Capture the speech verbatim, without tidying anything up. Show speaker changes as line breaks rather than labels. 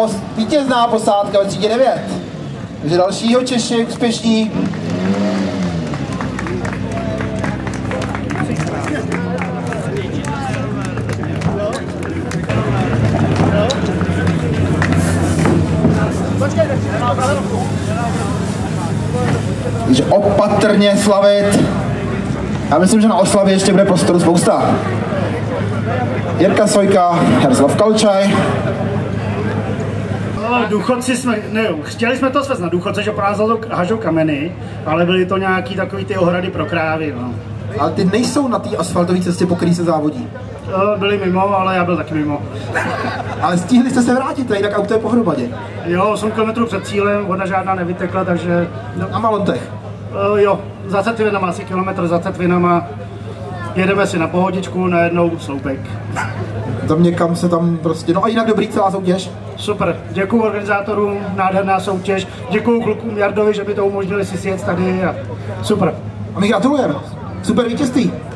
pos, vítězná posádka ve třídě devět. Takže dalšího Češi úspěšní. Takže opatrně slavit. Já myslím, že na oslavě ještě bude prostoru spousta. Jirka Sojka, Jaroslav Kalčaj.
No, důchodci jsme, ne, chtěli jsme to svést na důchodce, že pro nás hažou kameny, ale byly to nějaký takový ty ohrady pro krávy, no.
Ale ty nejsou na té asfaltové cestě, po který se závodí.
Byli mimo, ale já byl taky mimo.
Ale stihli jste se vrátit, jinak auto je pohromadě.
Jo, osm kilometrů před cílem, voda žádná nevytekla, takže...
No, na Malontech.
Uh, jo, za Cetvinama, asi kilometr za Cetvinama. Jedeme si na pohodičku, najednou sloupek.
Tam někam se tam prostě, no a jinak dobrý celá soutěž.
Super, děkuju organizátorům, nádherná soutěž. Děkuju klukům Jardovi, že by to umožnili si sjet tady a super.
A my gratulujeme. Super vítězství.